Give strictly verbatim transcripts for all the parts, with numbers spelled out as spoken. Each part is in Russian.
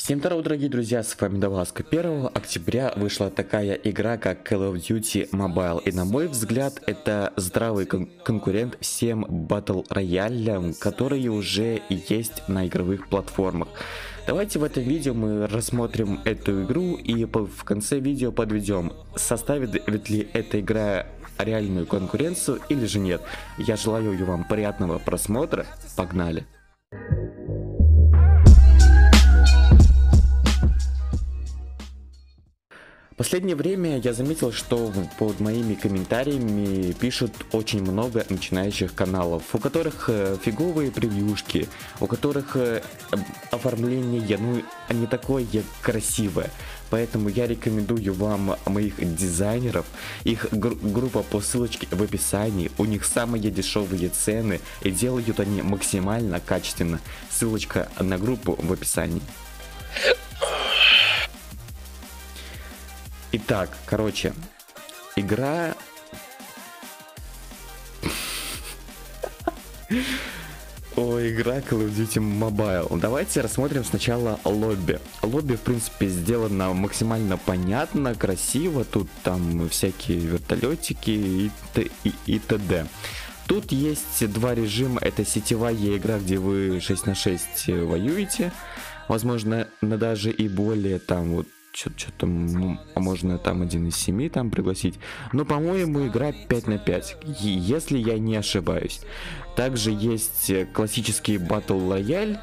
Всем здорово, дорогие друзья, с вами Даваска. первого октября вышла такая игра, как Call of Duty Mobile. И на мой взгляд, это здравый кон конкурент всем Battle Royale, которые уже есть на игровых платформах. Давайте в этом видео мы рассмотрим эту игру и в конце видео подведем, составит ли эта игра реальную конкуренцию или же нет. Я желаю вам приятного просмотра. Погнали! В последнее время я заметил, что под моими комментариями пишут очень много начинающих каналов, у которых фиговые превьюшки, у которых оформление, ну, не такое красивое. Поэтому я рекомендую вам моих дизайнеров, их гру группа по ссылочке в описании, у них самые дешевые цены и делают они максимально качественно. Ссылочка на группу в описании. Итак, короче, игра... О, игра Call of Duty Mobile. Давайте рассмотрим сначала лобби. Лобби, в принципе, сделано максимально понятно, красиво. Тут там всякие вертолетики и, и, и т.д. Тут есть два режима. Это сетевая игра, где вы шесть на шесть воюете. Возможно, на даже и более там вот что-то можно там один из семи там пригласить. Но, по-моему, игра пять на пять, если я не ошибаюсь. Также есть классический Battle Royale.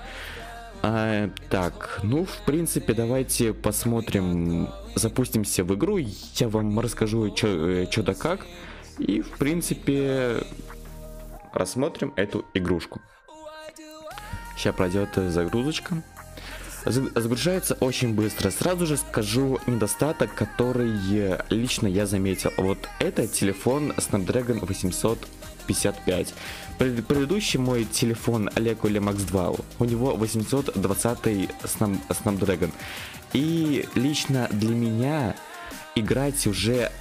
А, так, ну, в принципе, давайте посмотрим, запустимся в игру. Я вам расскажу, что да как. И, в принципе, рассмотрим эту игрушку. Сейчас пройдет загрузочка. Загружается очень быстро. Сразу же скажу недостаток, который лично я заметил. Вот это телефон Snapdragon восемьсот пятьдесят пять. Пред, предыдущий мой телефон Aleco Max два, у него восемьсот двадцать Snapdragon. И лично для меня играть уже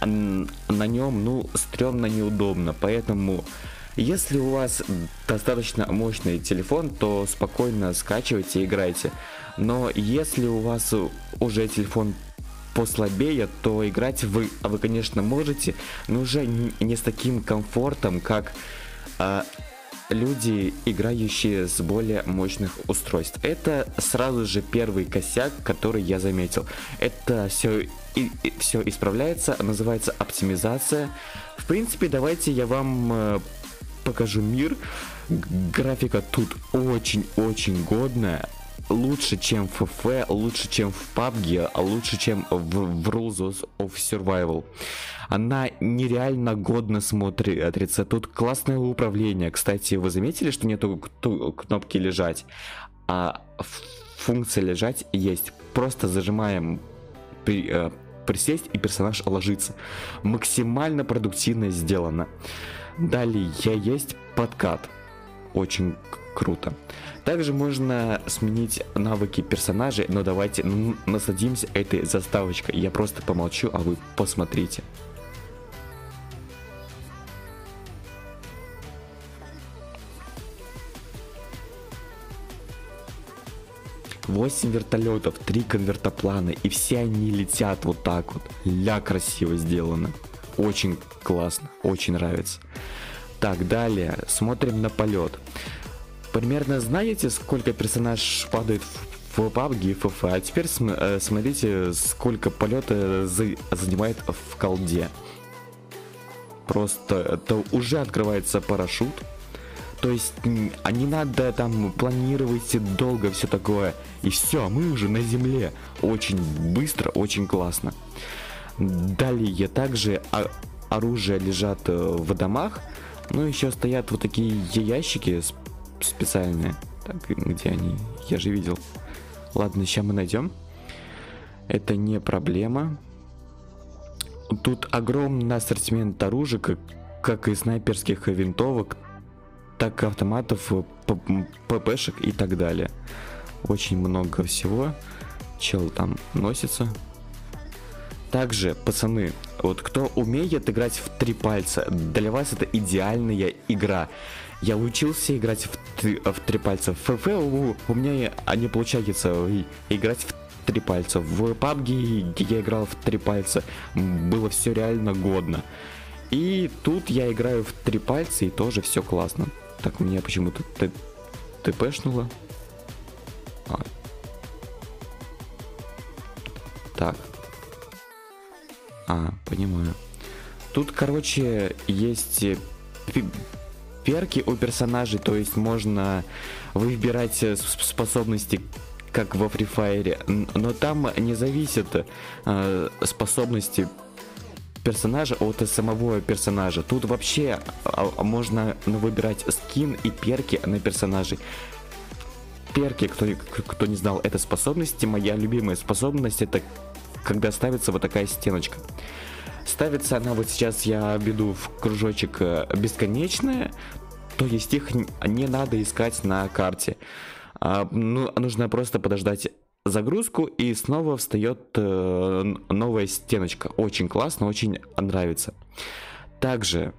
на нем, ну, стрёмно, неудобно. Поэтому... Если у вас достаточно мощный телефон, то спокойно скачивайте и играйте. Но если у вас уже телефон послабее, то играть вы, вы конечно, можете, но уже не, не с таким комфортом, как а, люди, играющие с более мощных устройств. Это сразу же первый косяк, который я заметил. Это все, и, и, все исправляется, называется оптимизация. В принципе, давайте я вам... покажу мир. Графика тут очень-очень годная. Лучше, чем в эф, лучше, чем в пабг, а лучше, чем в, в Rules of Survival. Она нереально годно смотрится. Тут классное управление. Кстати, вы заметили, что нету кнопки лежать? А функция лежать есть. Просто зажимаем при, э, присесть, и персонаж ложится. Максимально продуктивно сделано. Далее есть подкат. Очень круто. Также можно сменить навыки персонажей, но давайте насладимся этой заставочкой. Я просто помолчу, а вы посмотрите. восемь вертолетов, три конвертоплана, и все они летят вот так вот. Ля, красиво сделано. Очень классно, очень нравится. Так, далее смотрим на полет. Примерно знаете, сколько персонаж падает в пабг и в эф, а теперь см смотрите, сколько полета за занимает в колде. Просто это уже открывается парашют. То есть а не надо там планировать долго, все такое. И все, мы уже на земле. Очень быстро, очень классно. Далее также оружие лежат в домах. Ну, еще стоят вот такие ящики специальные. Так, где они? Я же видел. Ладно, сейчас мы найдем. Это не проблема. Тут огромный ассортимент оружия, как, как и снайперских винтовок, так и автоматов, ППшек и так далее. Очень много всего. Чел там носится. Также, пацаны, вот кто умеет играть в три пальца, для вас это идеальная игра. Я учился играть в три, в три пальца. В ФФ у, у меня не получается играть в три пальца. В пабги я играл в три пальца. Было все реально годно. И тут я играю в три пальца, и тоже все классно. Так, у меня почему-то ТПшнуло. А. Так. А, понимаю. Тут, короче, есть перки у персонажей, то есть можно выбирать способности, как во Free Fire, но там не зависит э, способности персонажа от самого персонажа. Тут вообще э, можно выбирать скин и перки на персонажей. Перки, кто, кто не знал, это способности. Моя любимая способность — это когда ставится вот такая стеночка. Ставится она вот сейчас, я веду в кружочек бесконечная, то есть их не надо искать на карте. А, ну, нужно просто подождать загрузку, и снова встает э, новая стеночка. Очень классно, очень нравится. Также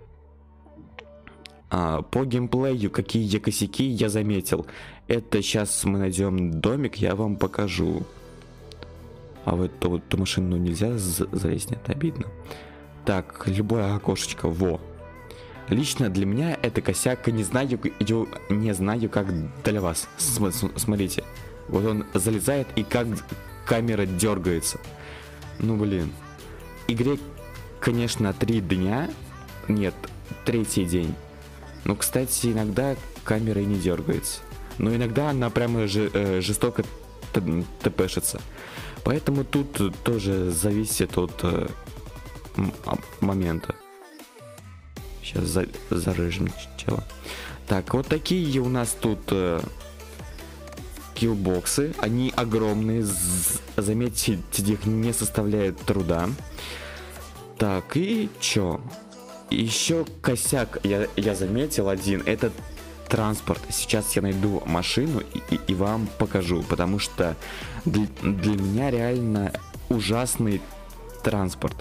а, по геймплею какие косяки я заметил. Это сейчас мы найдем домик, я вам покажу. А в эту, эту машину нельзя залезть, нет, обидно. Так, любое окошечко, во. Лично для меня это косяк, не знаю, не знаю, как для вас. Смотрите, вот он залезает, и как камера дергается. Ну блин. Игре, конечно, три дня. Нет, третий день. Но, кстати, иногда камера и не дергается. Но иногда она прямо жестоко тпшится. Поэтому тут тоже зависит от э, момента. Сейчас за, зарыжем чела. Так, вот такие у нас тут э, киллбоксы. Они огромные. Заметьте, их не составляет труда. Так, и чё? Еще косяк я, я заметил один. Это транспорт. Сейчас я найду машину и, и, и вам покажу, потому что для, для меня реально ужасный транспорт.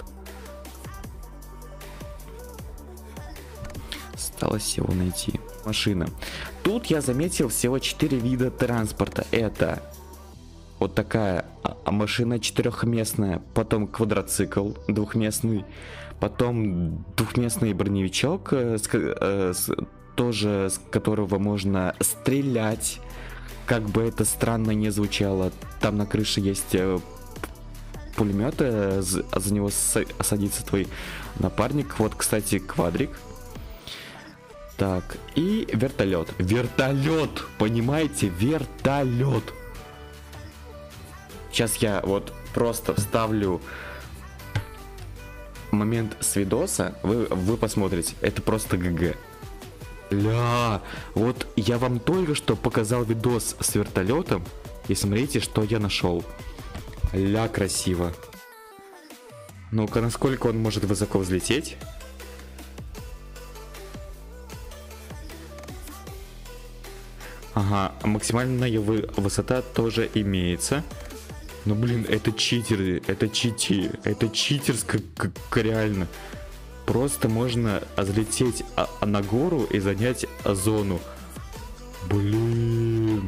Осталось его найти. Машина. Тут я заметил всего четыре вида транспорта. Это вот такая машина четырехместная, потом квадроцикл двухместный, потом двухместный броневичок с, с тоже с которого можно стрелять, как бы это странно не звучало. Там на крыше есть пулемет, за него садится твой напарник. Вот, кстати, квадрик. Так, и вертолет. Вертолет, понимаете, вертолет. Сейчас я вот просто вставлю момент с видоса, вы, вы посмотрите, это просто ГГ. Ля, вот я вам только что показал видос с вертолетом, и смотрите, что я нашел. Ля, красиво. Ну-ка, насколько он может высоко взлететь? Ага, максимальная высота тоже имеется. Но, блин, это читеры, это чити, это читерско, как реально. Просто можно взлететь а, а на гору и занять зону. Блин.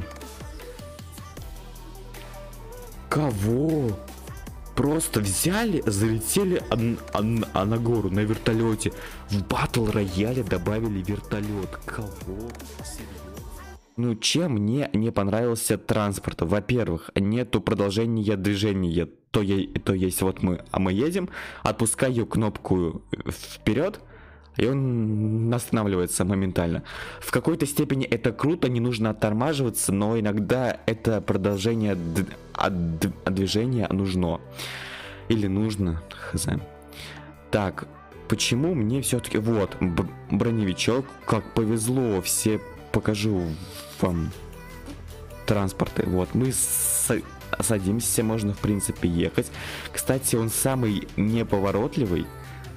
Кого? Просто взяли, залетели а, а, а на гору на вертолете. В батл рояле добавили вертолет. Кого? Ну, чем мне не понравился транспорт? Во-первых, нету продолжения движения. То, е- то есть вот мы, а мы едем, отпускаю кнопку вперед, и он останавливается моментально. В какой-то степени это круто, не нужно оттормаживаться, но иногда это продолжение д- д- движения нужно. Или нужно, хз. Так, почему мне все-таки... Вот, б- броневичок, как повезло, все... Покажу вам транспорты. Вот, мы с... садимся, можно в принципе ехать. Кстати, он самый неповоротливый.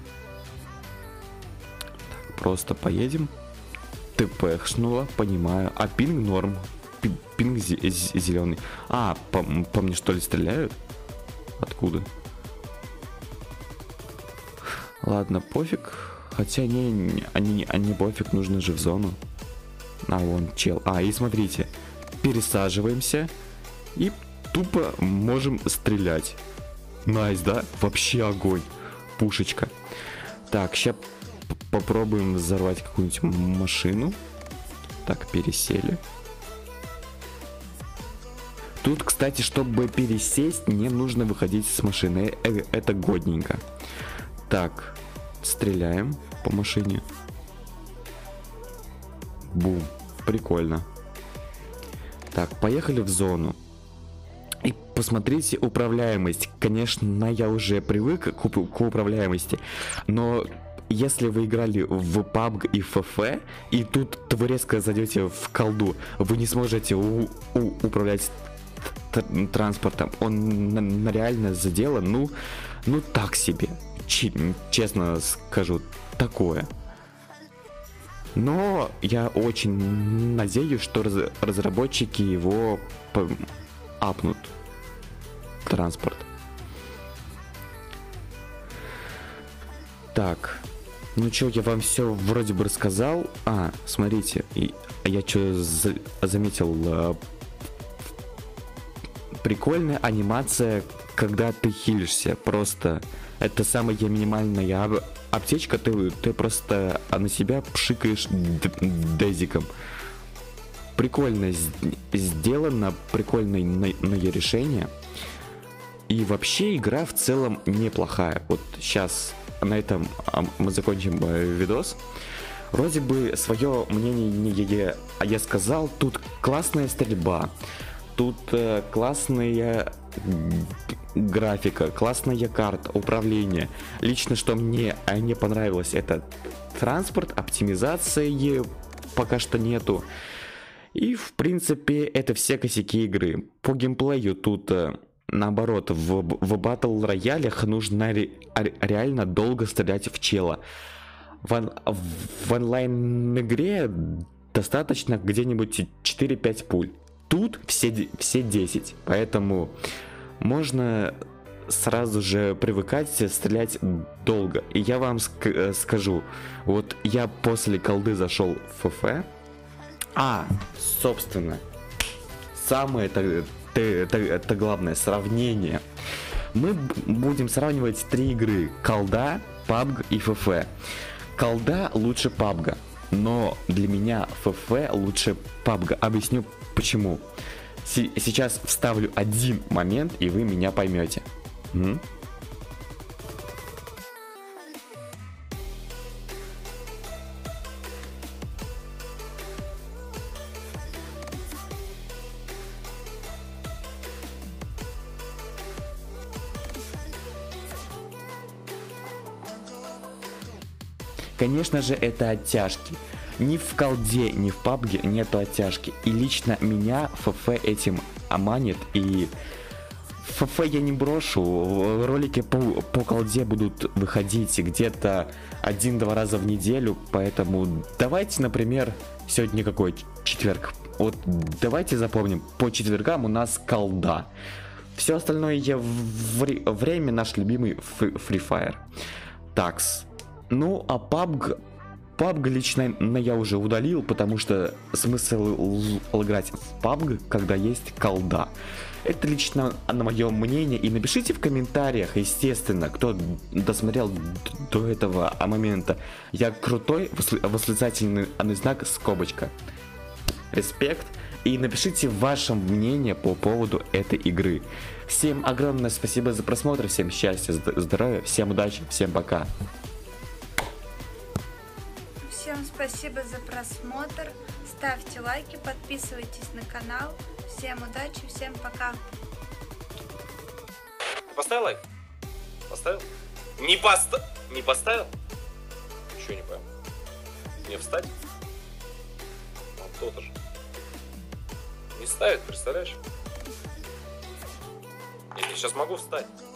Так, просто поедем. ТПшнуло, понимаю. А пинг норм. Пи- пинг зеленый. А, по, по мне что ли стреляют? Откуда? Ладно, пофиг. Хотя не, они, они пофиг, нужно же в зону. А, вон чел. А, и смотрите. Пересаживаемся. И тупо можем стрелять. Найс, да? Вообще огонь. Пушечка. Так, сейчас попробуем взорвать какую-нибудь машину. Так, пересели. Тут, кстати, чтобы пересесть, не нужно выходить с машины. Это годненько. Так, стреляем по машине. Бум. Прикольно. Так, поехали в зону. И посмотрите управляемость. Конечно, я уже привык к, к управляемости, но если вы играли в пабг и эф эф, и тут вы резко зайдете в колду, вы не сможете у, у, управлять транспортом. Он на, на реально заделан, ну, ну так себе. Ч, честно скажу, такое. Но я очень надеюсь, что раз, разработчики его по, апнут. Транспорт. Так. Ну чё, я вам все вроде бы рассказал. А, смотрите, и, я что за, заметил. А, прикольная анимация, когда ты хилишься. Просто это самая минимальная об, аптечка. Ты, ты просто на себя пшикаешь дезиком. Прикольно сделано, прикольное решение. И вообще игра в целом неплохая. Вот сейчас на этом мы закончим видос. Вроде бы свое мнение я сказал. Тут классная стрельба. Тут классная графика, классная карта, управление. Лично что мне не понравилось, это транспорт, оптимизации пока что нету. И в принципе это все косяки игры. По геймплею тут наоборот, в, в батл роялях нужно ре, реально долго стрелять в чела. В, в онлайн игре достаточно где-нибудь четыре-пять пуль. Тут все, все десять. Поэтому можно сразу же привыкать стрелять долго. И я вам ск скажу, вот я после колды зашел в эф эф. А, собственно, самое это, это, это главное сравнение. Мы будем сравнивать три игры: колда, пабг и эф эф. Колда лучше пабга, но для меня эф эф лучше пабга. Объясню почему. С сейчас вставлю один момент, и вы меня поймете. М? Конечно же, это оттяжки. Ни в колде, ни в пабге нету оттяжки. И лично меня эф эф этим аманит. И эф эф я не брошу. Ролики по, по колде будут выходить где-то один-два раза в неделю. Поэтому давайте, например, сегодня какой четверг. Вот давайте запомним, по четвергам у нас колда. Все остальное я в время наш любимый Free Fire. Такс. Ну, а пабг, пабг лично я уже удалил, потому что смысл играть в пабг, когда есть колда. Это лично на мое мнение. И напишите в комментариях, естественно, кто досмотрел до этого момента. Я крутой, восклицательный знак, скобочка. Респект. И напишите ваше мнение по поводу этой игры. Всем огромное спасибо за просмотр, всем счастья, здоровья, всем удачи, всем пока. Всем спасибо за просмотр, ставьте лайки, подписывайтесь на канал, всем удачи, всем пока. Поставил лайк? Поставил? Не поста... Не поставил? Еще не понял. Мне встать? Вот то-то же. Не ставит, представляешь? Я сейчас могу встать.